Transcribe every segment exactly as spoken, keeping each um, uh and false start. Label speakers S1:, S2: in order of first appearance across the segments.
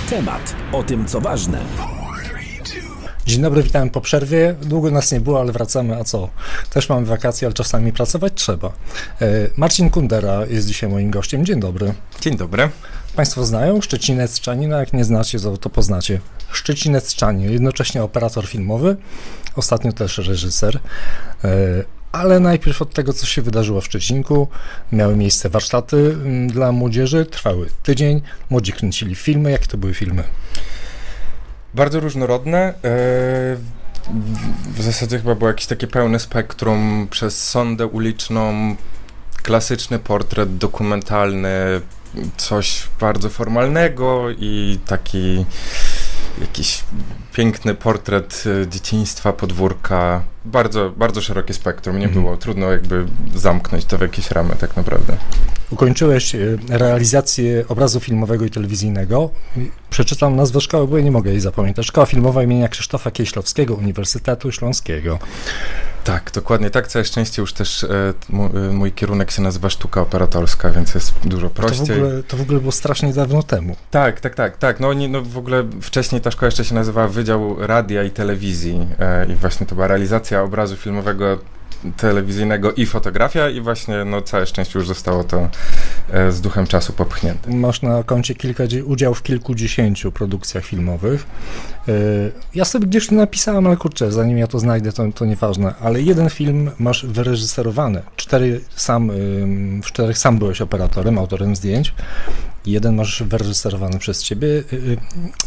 S1: Temat o tym, co ważne.
S2: Dzień dobry, witam po przerwie. Długo nas nie było, ale wracamy, a co? Też mamy wakacje, ale czasami pracować trzeba. Marcin Kundera jest dzisiaj moim gościem. Dzień dobry.
S3: Dzień dobry.
S2: Państwo znają Szczecinec-Czanin, a jak nie znacie, to, to poznacie. Szczecinec-Czanin, jednocześnie operator filmowy, ostatnio też reżyser. Ale najpierw od tego, co się wydarzyło w Szczecinku. Miały miejsce warsztaty dla młodzieży, trwały tydzień. Młodzi kręcili filmy. Jakie to były filmy?
S3: Bardzo różnorodne. W zasadzie chyba było jakieś takie pełne spektrum przez sondę uliczną, klasyczny portret dokumentalny, coś bardzo formalnego i taki jakiś piękny portret dzieciństwa, podwórka. Bardzo, bardzo szerokie spektrum. Nie mhm. było trudno jakby zamknąć to w jakieś ramy tak naprawdę.
S2: Ukończyłeś realizację obrazu filmowego i telewizyjnego. Przeczytam nazwę szkoły, bo ja nie mogę jej zapamiętać. Szkoła Filmowa imienia Krzysztofa Kieślowskiego Uniwersytetu Śląskiego.
S3: Tak, dokładnie tak. Całe szczęście już też e, mój, mój kierunek się nazywa sztuka operatorska, więc jest dużo prościej.
S2: To w ogóle, to w ogóle było strasznie dawno temu.
S3: Tak, tak, tak. tak. No, nie, no w ogóle wcześniej ta szkoła jeszcze się nazywała Wydział Radia i Telewizji e, i właśnie to była realizacja obrazu filmowego, telewizyjnego i fotografia i właśnie no całe szczęście już zostało to e, z duchem czasu popchnięte.
S2: Masz na koncie kilka, udział w kilkudziesięciu produkcjach filmowych. E, ja sobie gdzieś to napisałem, ale kurczę, zanim ja to znajdę, to, to nieważne, ale jeden film masz wyreżyserowany. Cztery sam, y, w czterech sam byłeś operatorem, autorem zdjęć. Jeden masz wyreżyserowany przez ciebie. Y, y,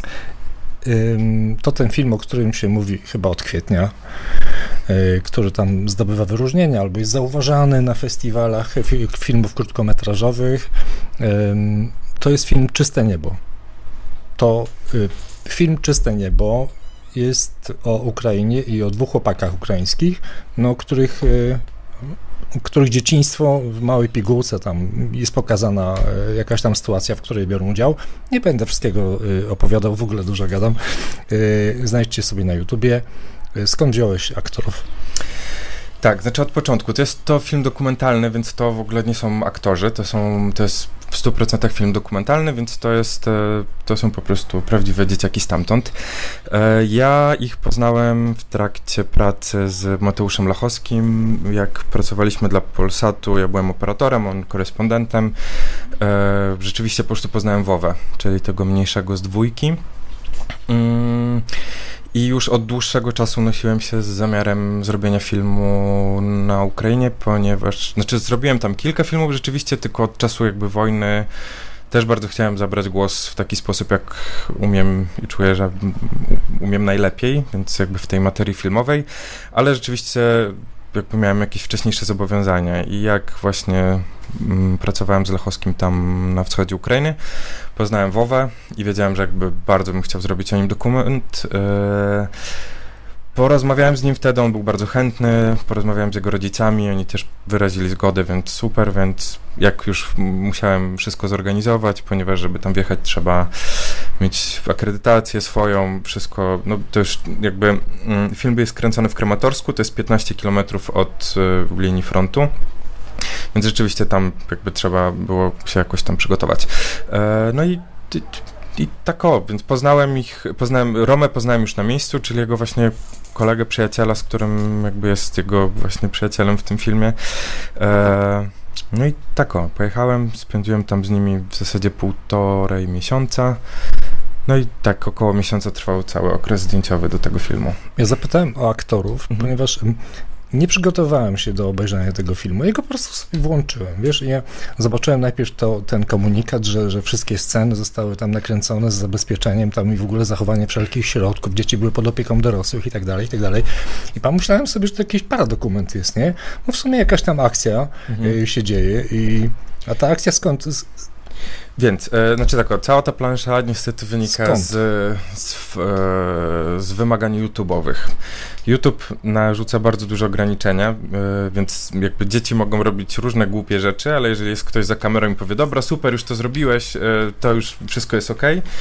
S2: y, to ten film, o którym się mówi chyba od kwietnia, który tam zdobywa wyróżnienia albo jest zauważany na festiwalach filmów krótkometrażowych. To jest film Czyste Niebo. To film Czyste Niebo jest o Ukrainie i o dwóch chłopakach ukraińskich, no, których, których dzieciństwo w małej pigułce, tam jest pokazana jakaś tam sytuacja, w której biorą udział. Nie będę wszystkiego opowiadał, w ogóle dużo gadam. Znajdźcie sobie na YouTubie. Skąd wziąłeś aktorów?
S3: Tak, znaczy od początku. To jest to film dokumentalny, więc to w ogóle nie są aktorzy, to są, to jest w stu procentach film dokumentalny, więc to jest, to są po prostu prawdziwe dzieciaki stamtąd. Ja ich poznałem w trakcie pracy z Mateuszem Lachowskim, jak pracowaliśmy dla Polsatu, ja byłem operatorem, on korespondentem. Rzeczywiście po prostu poznałem Wowę, czyli tego mniejszego z dwójki. I już od dłuższego czasu nosiłem się z zamiarem zrobienia filmu na Ukrainie, ponieważ, znaczy zrobiłem tam kilka filmów rzeczywiście, tylko od czasu jakby wojny też bardzo chciałem zabrać głos w taki sposób, jak umiem i czuję, że umiem najlepiej, więc jakby w tej materii filmowej, ale rzeczywiście jakby miałem jakieś wcześniejsze zobowiązania i jak właśnie mm, pracowałem z Lechowskim tam na wschodzie Ukrainy, poznałem Wowę i wiedziałem, że jakby bardzo bym chciał zrobić o nim dokument. Yy, porozmawiałem z nim wtedy, on był bardzo chętny, porozmawiałem z jego rodzicami, oni też wyrazili zgodę, więc super, więc jak już musiałem wszystko zorganizować, ponieważ żeby tam wjechać trzeba mieć akredytację swoją, wszystko, no to już jakby mm, film jest kręcony w Krematorsku, to jest piętnaście kilometrów od y, linii frontu, więc rzeczywiście tam jakby trzeba było się jakoś tam przygotować. E, no i, i, i tak o, więc poznałem ich, poznałem, Romę poznałem już na miejscu, czyli jego właśnie kolegę, przyjaciela, z którym jakby jest jego właśnie przyjacielem w tym filmie. E, no i tak o, pojechałem, spędziłem tam z nimi w zasadzie półtorej miesiąca. No i tak około miesiąca trwał cały okres zdjęciowy do tego filmu.
S2: Ja zapytałem o aktorów, mhm. ponieważ nie przygotowałem się do obejrzenia tego filmu. Ja go po prostu sobie włączyłem, wiesz, ja zobaczyłem najpierw to, ten komunikat, że, że wszystkie sceny zostały tam nakręcone z zabezpieczeniem tam i w ogóle zachowanie wszelkich środków, dzieci były pod opieką dorosłych i tak dalej, i tak dalej. I pomyślałem sobie, że to jakiś paradokument jest, nie? No w sumie jakaś tam akcja mhm. się dzieje i a ta akcja skąd?
S3: Więc, e, znaczy tak, o, cała ta plansza niestety wynika z, z, e, z wymagań YouTube'owych. YouTube narzuca bardzo duże ograniczenia, e, więc jakby dzieci mogą robić różne głupie rzeczy, ale jeżeli jest ktoś za kamerą i powie, dobra, super, już to zrobiłeś, e, to już wszystko jest okej,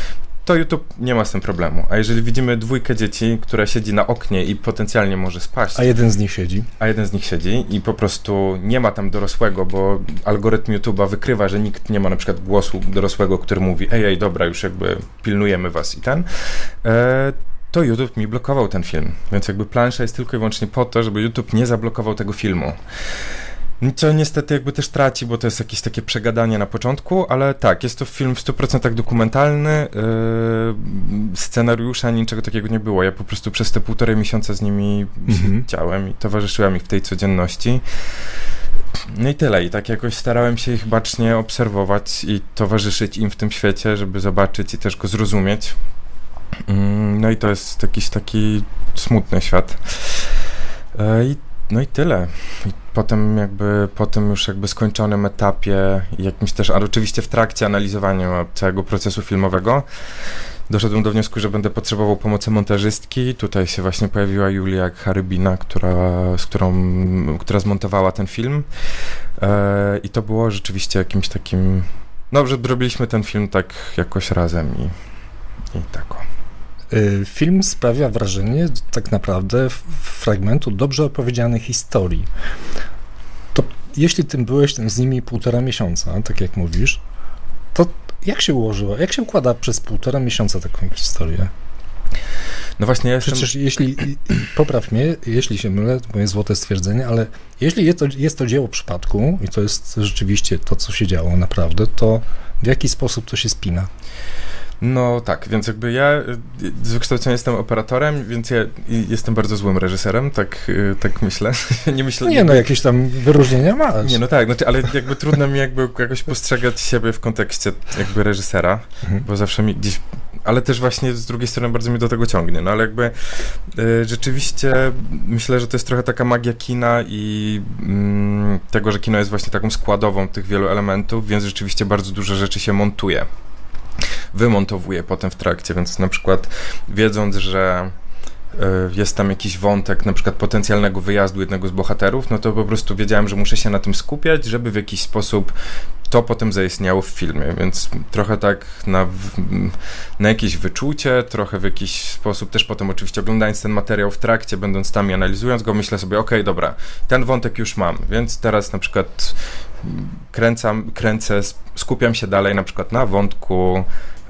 S3: to YouTube nie ma z tym problemu. A jeżeli widzimy dwójkę dzieci, która siedzi na oknie i potencjalnie może spaść.
S2: A jeden z nich siedzi.
S3: A jeden z nich siedzi i po prostu nie ma tam dorosłego, bo algorytm YouTube'a wykrywa, że nikt nie ma na przykład głosu dorosłego, który mówi ej, ej, dobra, już jakby pilnujemy was i ten, e, to YouTube mi blokował ten film. Więc jakby plansza jest tylko i wyłącznie po to, żeby YouTube nie zablokował tego filmu. Co niestety jakby też traci, bo to jest jakieś takie przegadanie na początku, ale tak, jest to film w stu procentach dokumentalny, yy, scenariusza, niczego takiego nie było. Ja po prostu przez te półtorej miesiąca z nimi mhm. siedziałem i towarzyszyłem ich w tej codzienności. No i tyle. I tak jakoś starałem się ich bacznie obserwować i towarzyszyć im w tym świecie, żeby zobaczyć i też go zrozumieć. Yy, no i to jest jakiś taki smutny świat. Yy, i No i tyle. I potem jakby po tym już jakby skończonym etapie, jakimś też, ale oczywiście w trakcie analizowania całego procesu filmowego, doszedłem do wniosku, że będę potrzebował pomocy montażystki. Tutaj się właśnie pojawiła Julia Charybina, która, z którą, która zmontowała ten film. E, I to było rzeczywiście jakimś takim, no, że robiliśmy ten film tak jakoś razem i, i tak o.
S2: Film sprawia wrażenie tak naprawdę fragmentu dobrze opowiedzianej historii. To jeśli ty byłeś z nimi półtora miesiąca, tak jak mówisz, to jak się ułożyło, jak się układa przez półtora miesiąca taką historię?
S3: No właśnie, ja jestem...
S2: Przecież jeśli, popraw mnie, jeśli się mylę, to moje złote stwierdzenie, ale jeśli jest to, jest to dzieło przypadku i to jest rzeczywiście to, co się działo naprawdę, to w jaki sposób to się spina?
S3: No tak, więc jakby ja z wykształcenia jestem operatorem, więc ja jestem bardzo złym reżyserem, tak, tak myślę. nie myślę.
S2: No nie, no jakieś tam wyróżnienia masz.
S3: Nie, no tak, znaczy, ale jakby trudno mi jakby jakoś postrzegać siebie w kontekście jakby reżysera, mhm. bo zawsze mi gdzieś, ale też właśnie z drugiej strony bardzo mnie do tego ciągnie, no ale jakby y, rzeczywiście myślę, że to jest trochę taka magia kina i mm, tego, że kino jest właśnie taką składową tych wielu elementów, więc rzeczywiście bardzo dużo rzeczy się montuje. Wymontowuję potem w trakcie, więc na przykład wiedząc, że y, jest tam jakiś wątek na przykład potencjalnego wyjazdu jednego z bohaterów, no to po prostu wiedziałem, że muszę się na tym skupiać, żeby w jakiś sposób to potem zaistniało w filmie, więc trochę tak na, na jakieś wyczucie, trochę w jakiś sposób też potem oczywiście oglądając ten materiał w trakcie, będąc tam i analizując go, myślę sobie, okej, okay, dobra, ten wątek już mam, więc teraz na przykład kręcam, kręcę, skupiam się dalej na przykład na wątku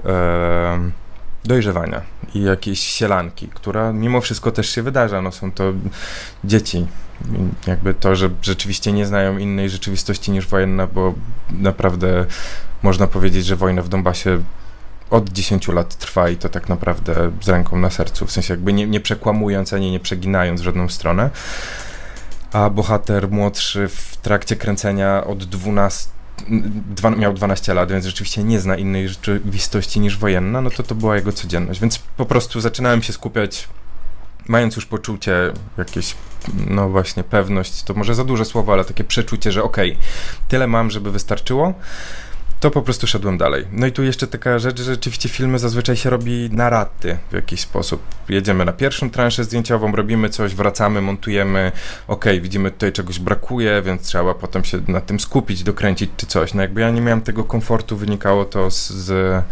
S3: e, dojrzewania i jakiejś sielanki, która mimo wszystko też się wydarza, no są to dzieci. Jakby to, że rzeczywiście nie znają innej rzeczywistości niż wojenna, bo naprawdę można powiedzieć, że wojna w Donbasie od dziesięciu lat trwa i to tak naprawdę z ręką na sercu, w sensie jakby nie, nie przekłamując ani nie przeginając w żadną stronę. A bohater młodszy w trakcie kręcenia od dwunastu Dwa, miał dwanaście lat, więc rzeczywiście nie zna innej rzeczywistości niż wojenna, no to to była jego codzienność, więc po prostu zaczynałem się skupiać, mając już poczucie, jakieś, no właśnie, pewność, to może za duże słowo, ale takie przeczucie, że okej, okay, tyle mam, żeby wystarczyło, to po prostu szedłem dalej. No i tu jeszcze taka rzecz, że rzeczywiście filmy zazwyczaj się robi na raty w jakiś sposób. Jedziemy na pierwszą transzę zdjęciową, robimy coś, wracamy, montujemy, okej, okay, widzimy tutaj czegoś brakuje, więc trzeba potem się na tym skupić, dokręcić czy coś. No jakby ja nie miałem tego komfortu, wynikało to z, z,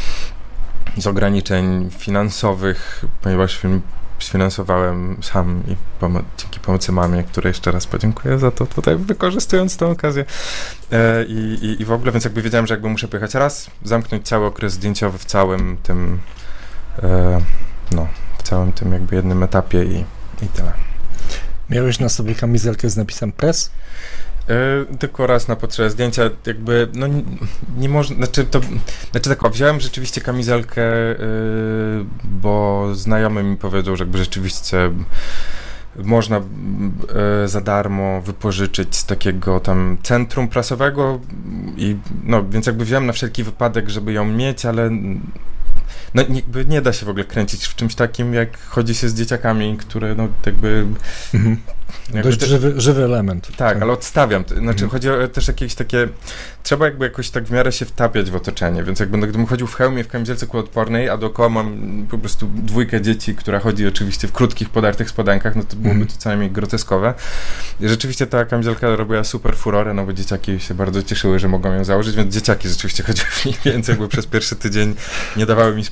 S3: z ograniczeń finansowych, ponieważ film sfinansowałem sam i pomo- dzięki pomocy mamie, której jeszcze raz podziękuję za to tutaj, wykorzystując tę okazję e, i, i w ogóle, więc jakby wiedziałem, że jakby muszę pojechać raz, zamknąć cały okres zdjęciowy w całym tym e, no, w całym tym jakby jednym etapie i, i tyle.
S2: Miałeś na sobie kamizelkę z napisem press?
S3: Yy, tylko raz na potrzebę zdjęcia, jakby, no nie, nie można, znaczy to, znaczy tak, wziąłem rzeczywiście kamizelkę, yy, bo znajomy mi powiedział, że jakby rzeczywiście można yy, za darmo wypożyczyć z takiego tam centrum prasowego i no, więc jakby wziąłem na wszelki wypadek, żeby ją mieć, ale no jakby nie da się w ogóle kręcić w czymś takim, jak chodzi się z dzieciakami, które no jakby... Mhm.
S2: Jakby dość też, żywy, żywy element.
S3: Tak, tak, ale odstawiam. Znaczy mhm. chodzi o też jakieś takie... Trzeba jakby jakoś tak w miarę się wtapiać w otoczenie, więc jakby gdybym chodził w hełmie, w kamizelce kuloodpornej, a dookoła mam po prostu dwójkę dzieci, która chodzi oczywiście w krótkich, podartych spodenkach, no to byłoby mhm. to co najmniej groteskowe. I rzeczywiście ta kamizelka robiła super furorę, no bo dzieciaki się bardzo cieszyły, że mogą ją założyć, więc dzieciaki rzeczywiście chodziły w nich, więc jakby przez pierwszy tydzień nie dawały mi spokoju.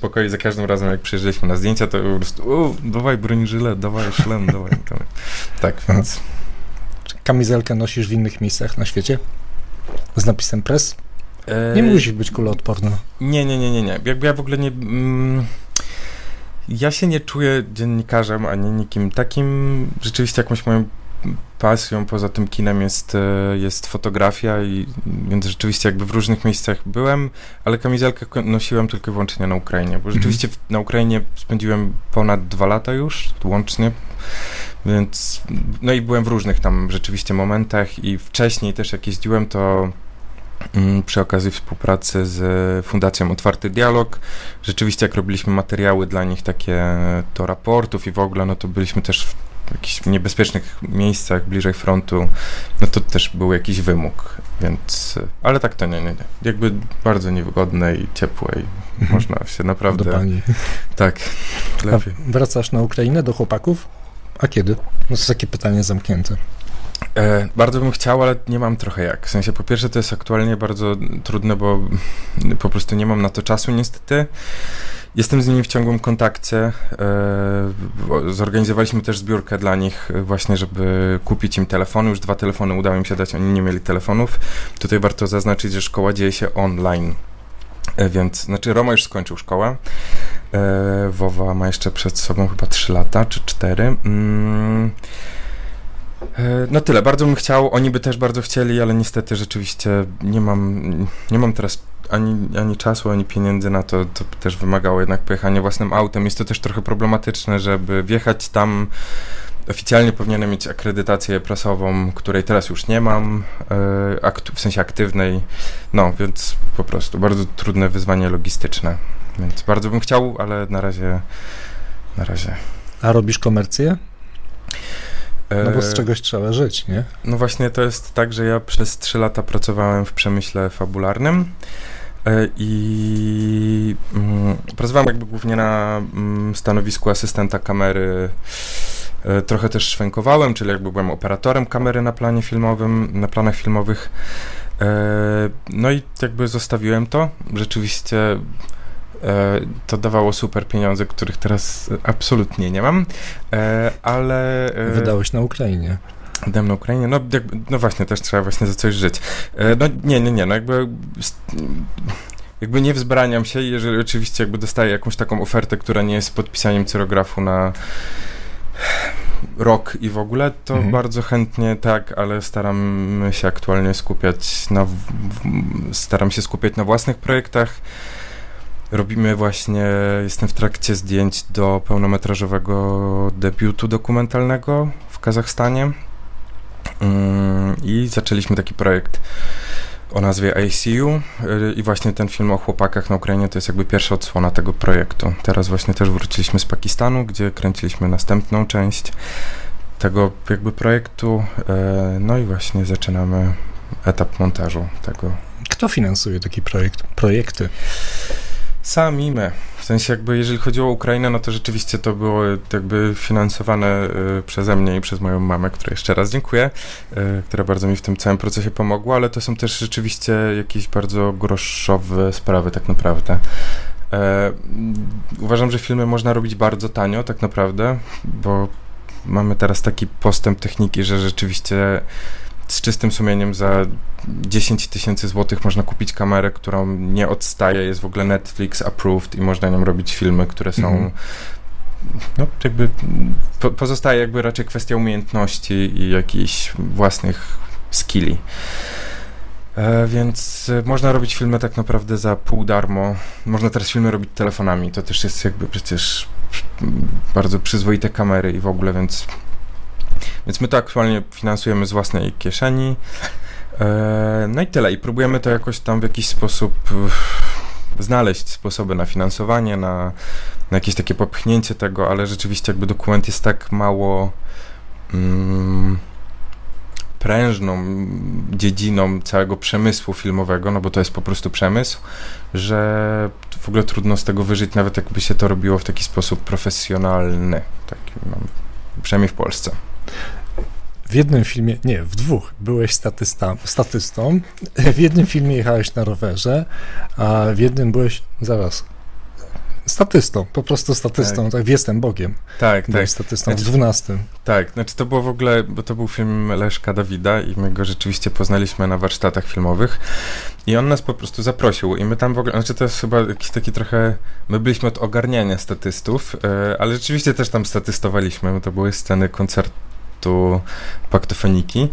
S3: uspokoić za każdym razem, jak przyjeżdżaliśmy na zdjęcia, to po prostu o, dawaj broń-żylet, dawaj szlem, dawaj. dawaj. Tak, więc...
S2: Kamizelkę nosisz w innych miejscach na świecie? Z napisem press? Nie
S3: Eee,
S2: musi być kuloodporna.
S3: Nie, nie, nie, nie, nie. Jakby ja w ogóle nie... Mm, ja się nie czuję dziennikarzem, ani nikim takim. Rzeczywiście jakąś moją pasją poza tym kinem jest, jest fotografia i więc rzeczywiście jakby w różnych miejscach byłem, ale kamizelkę nosiłem tylko i wyłącznie na Ukrainie, bo rzeczywiście w, na Ukrainie spędziłem ponad dwa lata już łącznie, więc no i byłem w różnych tam rzeczywiście momentach i wcześniej też jak jeździłem, to przy okazji współpracy z Fundacją Otwarty Dialog. Rzeczywiście jak robiliśmy materiały dla nich takie do raportów i w ogóle, no to byliśmy też w jakichś niebezpiecznych miejscach bliżej frontu, no to też był jakiś wymóg, więc, ale tak to nie, nie, nie. Jakby bardzo niewygodne i ciepłe i mhm. można się naprawdę...
S2: Do pani.
S3: Tak, lepiej.
S2: A wracasz na Ukrainę do chłopaków? A kiedy? No to jest takie pytanie zamknięte.
S3: E, bardzo bym chciał, ale nie mam trochę jak. W sensie, po pierwsze, to jest aktualnie bardzo trudne, bo po prostu nie mam na to czasu niestety. Jestem z nimi w ciągłym kontakcie. E, zorganizowaliśmy też zbiórkę dla nich właśnie, żeby kupić im telefony. Już dwa telefony udało im się dać, oni nie mieli telefonów. Tutaj warto zaznaczyć, że szkoła dzieje się online. E, więc, znaczy Roma już skończył szkołę. E, Wowa ma jeszcze przed sobą chyba trzy lata, czy cztery. Mm. No tyle, bardzo bym chciał, oni by też bardzo chcieli, ale niestety rzeczywiście nie mam, nie mam teraz ani, ani czasu, ani pieniędzy na to, to też wymagało jednak pojechania własnym autem. Jest to też trochę problematyczne, żeby wjechać tam, oficjalnie powinienem mieć akredytację prasową, której teraz już nie mam, w sensie aktywnej, no więc po prostu bardzo trudne wyzwanie logistyczne, więc bardzo bym chciał, ale na razie, na razie.
S2: A robisz komercję? No bo z czegoś trzeba żyć, nie?
S3: No właśnie to jest tak, że ja przez trzy lata pracowałem w przemyśle fabularnym i mm, pracowałem jakby głównie na mm, stanowisku asystenta kamery. Trochę też szwenkowałem, czyli jakby byłem operatorem kamery na planie filmowym, na planach filmowych. No i jakby zostawiłem to. Rzeczywiście to dawało super pieniądze, których teraz absolutnie nie mam, ale...
S2: Wydałeś na Ukrainie.
S3: Wydałem na Ukrainie, no, jakby, no właśnie, też trzeba właśnie za coś żyć. No nie, nie, nie, no jakby... Jakby nie wzbraniam się, jeżeli oczywiście jakby dostaję jakąś taką ofertę, która nie jest podpisaniem cyrografu na rok i w ogóle, to mhm. bardzo chętnie tak, ale staram się aktualnie skupiać na... Staram się skupiać na własnych projektach. Robimy właśnie, jestem w trakcie zdjęć do pełnometrażowego debiutu dokumentalnego w Kazachstanie mm, i zaczęliśmy taki projekt o nazwie I C U i właśnie ten film o chłopakach na Ukrainie to jest jakby pierwsza odsłona tego projektu. Teraz właśnie też wróciliśmy z Pakistanu, gdzie kręciliśmy następną część tego jakby projektu, no i właśnie zaczynamy etap montażu tego. Kto
S2: finansuje taki projekt, projekty?
S3: Sami my. W sensie jakby jeżeli chodziło o Ukrainę, no to rzeczywiście to było jakby finansowane y, przeze mnie i przez moją mamę, której jeszcze raz dziękuję, y, która bardzo mi w tym całym procesie pomogła, ale to są też rzeczywiście jakieś bardzo groszowe sprawy tak naprawdę. E, uważam, że filmy można robić bardzo tanio tak naprawdę, bo mamy teraz taki postęp techniki, że rzeczywiście z czystym sumieniem za dziesięć tysięcy złotych można kupić kamerę, którą nie odstaje, jest w ogóle Netflix approved i można nią robić filmy, które są mm. no jakby po, pozostaje jakby raczej kwestia umiejętności i jakichś własnych skilli. E, więc można robić filmy tak naprawdę za pół darmo. Można teraz filmy robić telefonami, to też jest jakby przecież bardzo przyzwoite kamery i w ogóle, więc Więc my to aktualnie finansujemy z własnej kieszeni. No i tyle. I próbujemy to jakoś tam w jakiś sposób znaleźć sposoby na finansowanie, na, na jakieś takie popchnięcie tego, ale rzeczywiście jakby dokument jest tak mało mm, prężną dziedziną całego przemysłu filmowego, no bo to jest po prostu przemysł, że w ogóle trudno z tego wyżyć, nawet jakby się to robiło w taki sposób profesjonalny. Taki mam, przynajmniej w Polsce.
S2: W jednym filmie, nie, w dwóch byłeś statysta, statystą, w jednym filmie jechałeś na rowerze, a w jednym byłeś, zaraz, statystą, po prostu statystą, tak, tak w Jestem Bogiem.
S3: Tak,
S2: Był
S3: tak.
S2: statystą
S3: Znaczy,
S2: w dwunastym.
S3: Tak, znaczy to było w ogóle, bo to był film Leszka Dawida i my go rzeczywiście poznaliśmy na warsztatach filmowych i on nas po prostu zaprosił i my tam w ogóle, znaczy to jest chyba jakiś taki trochę, my byliśmy od ogarniania statystów, yy, ale rzeczywiście też tam statystowaliśmy, bo to były sceny koncertu Paktofoniki.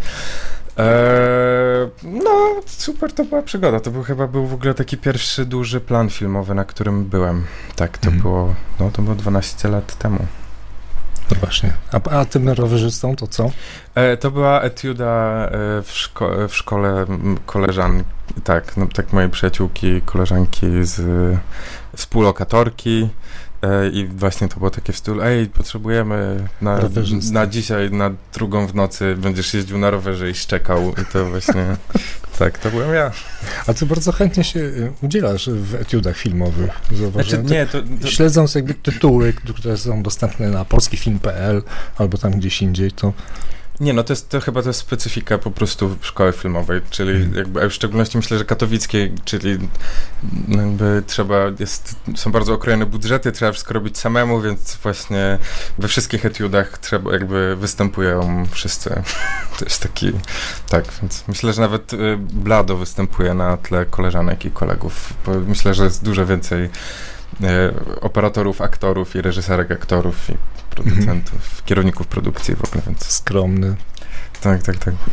S3: Eee, no, super, to była przygoda. To był chyba był w ogóle taki pierwszy duży plan filmowy, na którym byłem. Tak, to mm. było, no to było dwanaście lat temu.
S2: No właśnie. A, a tym rowerzystą to co?
S3: E, to była etiuda e, w, szko- w szkole koleżanki, tak, no, tak mojej przyjaciółki, koleżanki z współlokatorki. I właśnie to było takie w stylu, ej, potrzebujemy na, na dzisiaj, na drugą w nocy będziesz jeździł na rowerze i szczekał i to właśnie, tak, to byłem ja.
S2: A ty bardzo chętnie się udzielasz w etiudach filmowych, zauważyłem.
S3: Znaczy, nie, to, to...
S2: Śledząc jakby tytuły, które są dostępne na polski film kropka pe el albo tam gdzieś indziej, to...
S3: Nie, no to jest to chyba to jest specyfika po prostu szkoły filmowej, czyli hmm. jakby, w szczególności myślę, że katowickiej, czyli jakby trzeba, jest, są bardzo okrojone budżety, trzeba wszystko robić samemu, więc właśnie we wszystkich etiudach trzeba, jakby występują wszyscy. To jest taki, tak, więc myślę, że nawet Blado występuje na tle koleżanek i kolegów, bo myślę, że jest dużo więcej operatorów, aktorów i reżyserek aktorów i producentów, mm-hmm. kierowników produkcji w ogóle, więc...
S2: Skromny.
S3: Tak, tak, tak.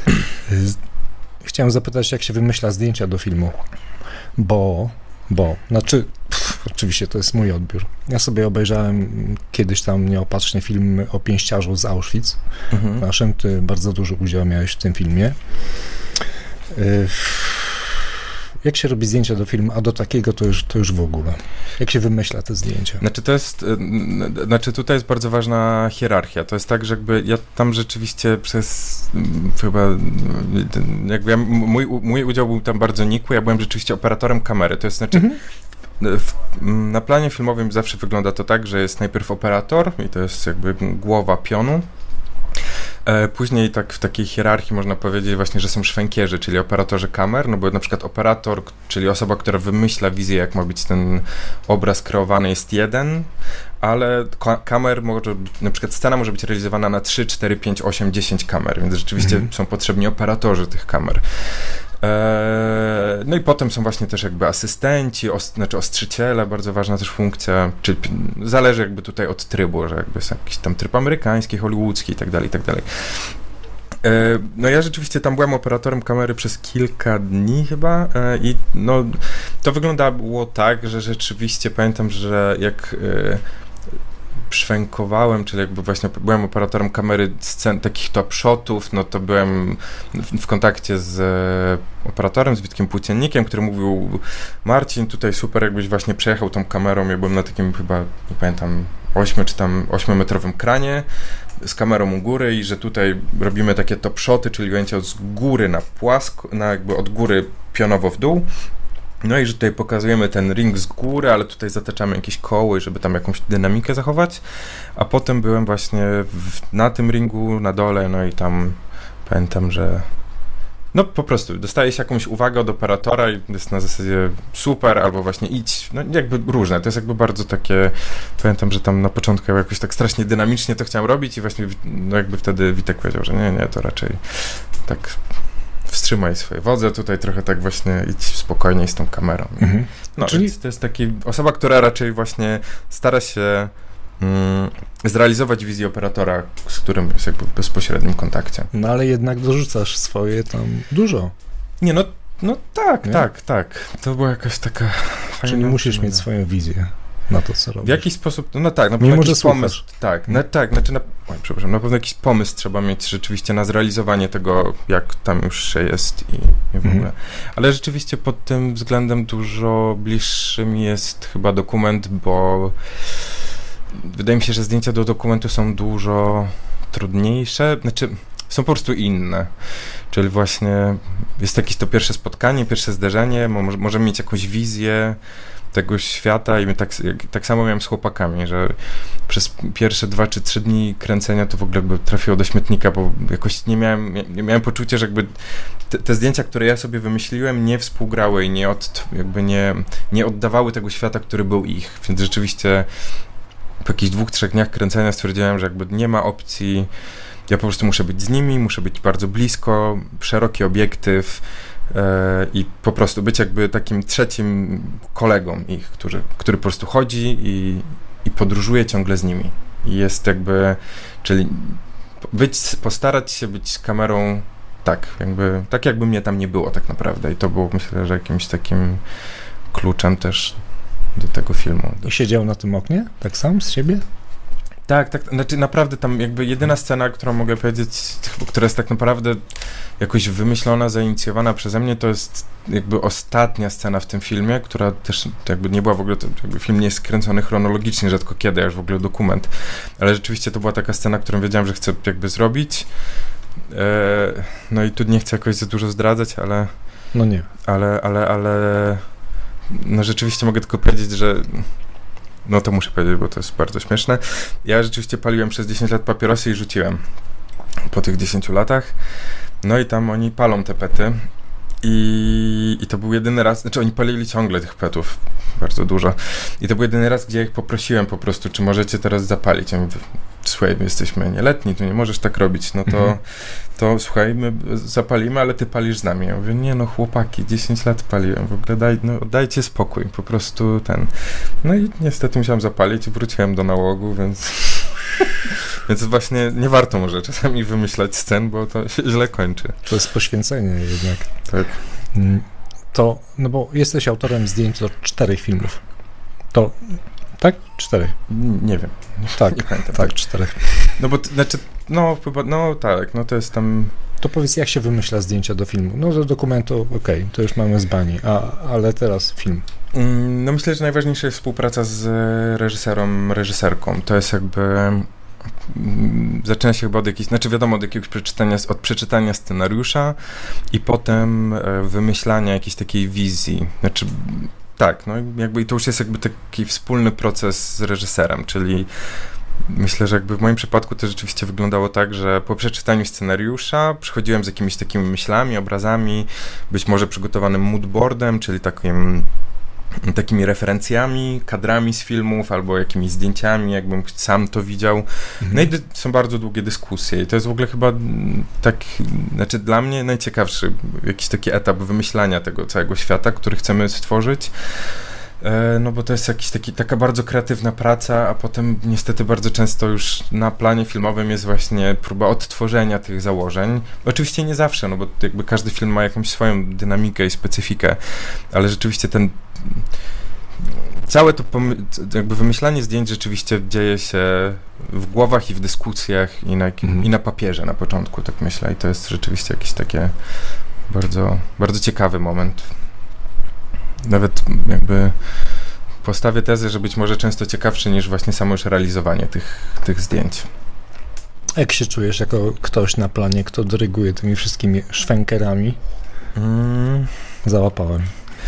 S2: Chciałem zapytać, jak się wymyśla zdjęcia do filmu, bo, bo, znaczy, pff, oczywiście to jest mój odbiór. Ja sobie obejrzałem kiedyś tam nieopatrznie film o pięściarzu z Auschwitz. Mm-hmm. Naszym, ty bardzo duży udział miałeś w tym filmie. Y- Jak się robi zdjęcia do filmu, a do takiego to już, to już w ogóle. Jak się wymyśla te zdjęcia?
S3: Znaczy to jest, znaczy tutaj jest bardzo ważna hierarchia. To jest tak, że jakby ja tam rzeczywiście przez chyba, jakby ja, mój, mój udział był tam bardzo nikły, ja byłem rzeczywiście operatorem kamery. To jest znaczy, mhm. w, na planie filmowym zawsze wygląda to tak, że jest najpierw operator i to jest jakby głowa pionu. Później tak w takiej hierarchii można powiedzieć właśnie, że są szwękierzy, czyli operatorzy kamer, no bo na przykład operator, czyli osoba, która wymyśla wizję, jak ma być ten obraz kreowany, jest jeden, ale ka- kamer może, na przykład scena może być realizowana na trzy, cztery, pięć, osiem, dziesięć kamer, więc rzeczywiście mhm. są potrzebni operatorzy tych kamer. No i potem są właśnie też jakby asystenci, os, znaczy ostrzyciele, bardzo ważna też funkcja, czyli zależy jakby tutaj od trybu, że jakby jest jakiś tam tryb amerykański, hollywoodzki i tak dalej, i tak dalej. No ja rzeczywiście tam byłem operatorem kamery przez kilka dni chyba i no to wyglądało tak, że rzeczywiście pamiętam, że jak szwękowałem, czyli jakby właśnie byłem operatorem kamery scen, takich top shotów, no to byłem w, w kontakcie z e, operatorem, z Witkiem Płóciennikiem, który mówił, Marcin, tutaj super, jakbyś właśnie przejechał tą kamerą, ja byłem na takim chyba, nie pamiętam, ośmiu czy tam ośmiometrowym kranie z kamerą u góry i że tutaj robimy takie top shoty, czyli ujęcie od z góry na płasko, na jakby od góry pionowo w dół. No i że tutaj pokazujemy ten ring z góry, ale tutaj zataczamy jakieś koło, żeby tam jakąś dynamikę zachować, a potem byłem właśnie w, na tym ringu, na dole, no i tam pamiętam, że no po prostu dostaje się jakąś uwagę od operatora i jest na zasadzie super, albo właśnie idź, no jakby różne, to jest jakby bardzo takie, pamiętam, że tam na początku jakoś tak strasznie dynamicznie to chciałem robić i właśnie no jakby wtedy Witek powiedział, że nie, nie, to raczej tak wstrzymaj swoje wodze, tutaj trochę tak właśnie idź spokojniej z tą kamerą. Mhm. No, czyli to jest taki osoba, która raczej właśnie stara się mm, zrealizować wizję operatora, z którym jest jakby w bezpośrednim kontakcie.
S2: No ale jednak dorzucasz swoje tam dużo.
S3: Nie, no, no tak, nie? tak, tak. To była jakaś taka
S2: Czyli
S3: fajna
S2: musisz
S3: fajna.
S2: mieć swoją wizję na to, co robisz.
S3: W jakiś sposób, no tak, na
S2: pewno
S3: jakiś pomysł, tak, na, tak, znaczy na, oj, przepraszam, na pewno jakiś pomysł trzeba mieć rzeczywiście na zrealizowanie tego, jak tam już się jest i, i w ogóle. Mhm. Ale rzeczywiście pod tym względem dużo bliższy mi jest chyba dokument, bo wydaje mi się, że zdjęcia do dokumentu są dużo trudniejsze, znaczy w są po prostu inne. Czyli właśnie jest jakieś to pierwsze spotkanie, pierwsze zderzenie, mo- możemy mieć jakąś wizję tego świata i my tak, tak samo miałem z chłopakami, że przez pierwsze dwa czy trzy dni kręcenia to w ogóle jakby trafiło do śmietnika, bo jakoś nie miałem, nie miałem poczucia, że jakby te, te zdjęcia, które ja sobie wymyśliłem, nie współgrały i nie, od, jakby nie, nie oddawały tego świata, który był ich, więc rzeczywiście po jakichś dwóch, trzech dniach kręcenia stwierdziłem, że jakby nie ma opcji, ja po prostu muszę być z nimi, muszę być bardzo blisko, szeroki obiektyw, i po prostu być jakby takim trzecim kolegą ich, który, który po prostu chodzi i, i podróżuje ciągle z nimi. I jest jakby, czyli być, postarać się być kamerą tak, jakby, tak jakby mnie tam nie było tak naprawdę. I to było, myślę, że jakimś takim kluczem też do tego filmu.
S2: I siedział na tym oknie? Tak sam z siebie?
S3: Tak, tak, znaczy naprawdę tam jakby jedyna scena, którą mogę powiedzieć, która jest tak naprawdę jakoś wymyślona, zainicjowana przeze mnie, to jest jakby ostatnia scena w tym filmie, która też jakby nie była w ogóle, to jakby film nie jest skręcony chronologicznie, rzadko kiedy, aż w ogóle dokument, ale rzeczywiście to była taka scena, którą wiedziałem, że chcę jakby zrobić. Eee, no i tu nie chcę jakoś za dużo zdradzać, ale...
S2: No nie.
S3: Ale, ale, ale... No rzeczywiście mogę tylko powiedzieć, że... No to muszę powiedzieć, bo to jest bardzo śmieszne. Ja rzeczywiście paliłem przez dziesięć lat papierosy i rzuciłem po tych dziesięciu latach. No i tam oni palą te pety. I, I to był jedyny raz, znaczy oni palili ciągle tych petów, bardzo dużo. I to był jedyny raz, gdzie ja ich poprosiłem po prostu, czy możecie teraz zapalić. Ja mówię, słuchaj, my jesteśmy nieletni, tu nie możesz tak robić. No to, mhm. to słuchaj, my zapalimy, ale ty palisz z nami. Ja mówię, nie no chłopaki, dziesięć lat paliłem, w ogóle daj, no, dajcie spokój, po prostu ten. No i niestety musiałem zapalić i wróciłem do nałogu, więc... Więc właśnie nie warto może czasami wymyślać scen, bo to się źle kończy.
S2: To jest poświęcenie jednak.
S3: Tak.
S2: To, no bo jesteś autorem zdjęć do czterech filmów. To, tak? Czterech?
S3: Nie wiem.
S2: Tak,
S3: nie pamiętam.
S2: Tak, czterech.
S3: No bo, to, znaczy, no chyba, no tak, no to jest tam...
S2: To powiedz, jak się wymyśla zdjęcia do filmu? No do dokumentu, okej, okay, to już mamy z bani, a, ale teraz film.
S3: No myślę, że najważniejsza jest współpraca z reżyserą, reżyserką. To jest jakby... Zaczyna się chyba od jakiejś, znaczy wiadomo, od jakiegoś przeczytania, od przeczytania scenariusza i potem wymyślania jakiejś takiej wizji. Znaczy, tak, no jakby i to już jest jakby taki wspólny proces z reżyserem, czyli myślę, że jakby w moim przypadku to rzeczywiście wyglądało tak, że po przeczytaniu scenariusza przychodziłem z jakimiś takimi myślami, obrazami, być może przygotowanym moodboardem, czyli takim takimi referencjami, kadrami z filmów albo jakimiś zdjęciami, jakbym sam to widział. Mhm. No i dy- są bardzo długie dyskusje i to jest w ogóle chyba tak, znaczy dla mnie najciekawszy jakiś taki etap wymyślania tego całego świata, który chcemy stworzyć. E, no bo to jest jakiś taki, taka bardzo kreatywna praca, a potem niestety bardzo często już na planie filmowym jest właśnie próba odtworzenia tych założeń. Oczywiście nie zawsze, no bo jakby każdy film ma jakąś swoją dynamikę i specyfikę, ale rzeczywiście ten całe to pomy- jakby wymyślanie zdjęć rzeczywiście dzieje się w głowach i w dyskusjach i na, mm. i na papierze na początku, tak myślę. I to jest rzeczywiście jakiś taki bardzo, bardzo ciekawy moment. Nawet jakby postawię tezę, że być może często ciekawszy niż właśnie samo już realizowanie tych, tych zdjęć.
S2: Jak się czujesz jako ktoś na planie, kto dyryguje tymi wszystkimi szwękerami? Mm. Załapałem.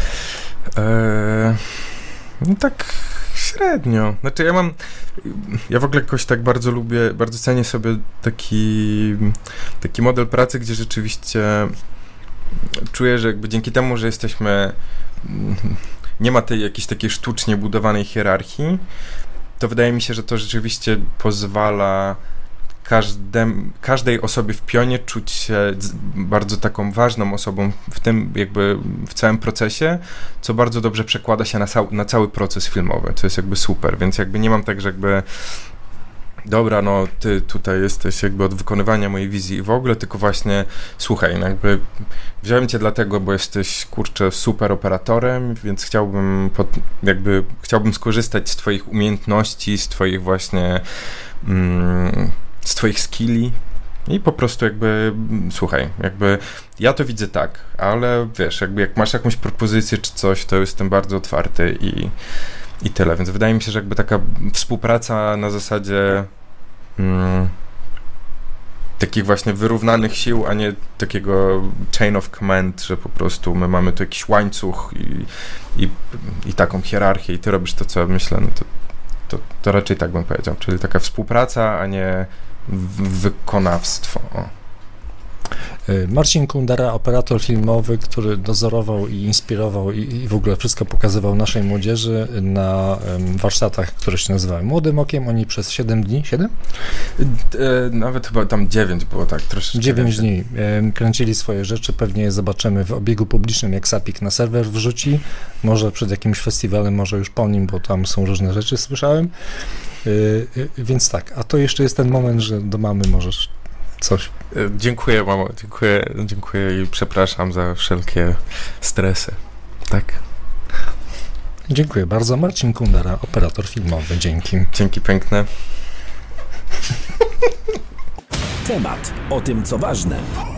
S3: Eee, no tak średnio. Znaczy ja mam, ja w ogóle jakoś tak bardzo lubię, bardzo cenię sobie taki, taki model pracy, gdzie rzeczywiście czuję, że jakby dzięki temu, że jesteśmy, nie ma tej jakiejś takiej sztucznie budowanej hierarchii, to wydaje mi się, że to rzeczywiście pozwala Każdem, każdej osobie w pionie czuć się bardzo taką ważną osobą w tym jakby w całym procesie, co bardzo dobrze przekłada się na, ca- na cały proces filmowy, co jest jakby super, więc jakby nie mam tak, że jakby dobra, no ty tutaj jesteś jakby od wykonywania mojej wizji i w ogóle, tylko właśnie słuchaj, no jakby wziąłem cię dlatego, bo jesteś kurczę super operatorem, więc chciałbym pod, jakby chciałbym skorzystać z twoich umiejętności, z twoich właśnie mm, z twoich skilli i po prostu jakby, słuchaj, jakby ja to widzę tak, ale wiesz, jakby jak masz jakąś propozycję czy coś, to jestem bardzo otwarty i, i tyle, więc wydaje mi się, że jakby taka współpraca na zasadzie mm, takich właśnie wyrównanych sił, a nie takiego chain of command, że po prostu my mamy tu jakiś łańcuch i, i, i taką hierarchię i ty robisz to, co ja myślę, no to, to, to raczej tak bym powiedział, czyli taka współpraca, a nie wykonawstwo. O.
S2: Marcin Kundera, operator filmowy, który dozorował i inspirował i, i w ogóle wszystko pokazywał naszej młodzieży na um, warsztatach, które się nazywały Młodym Okiem. Oni przez siedem dni, siedem?
S3: E, nawet chyba tam dziewięć było, tak, troszeczkę.
S2: dziewięć dni. E, kręcili swoje rzeczy, pewnie je zobaczymy w obiegu publicznym, jak Sapik na serwer wrzuci, może przed jakimś festiwalem, może już po nim, bo tam są różne rzeczy, słyszałem. E, e, więc tak, a to jeszcze jest ten moment, że do mamy możesz coś.
S3: Dziękuję, mamo, dziękuję, dziękuję i przepraszam za wszelkie stresy. Tak.
S2: Dziękuję bardzo. Marcin Kundera, operator filmowy. Dzięki.
S3: Dzięki piękne.
S1: Temat o tym, co ważne.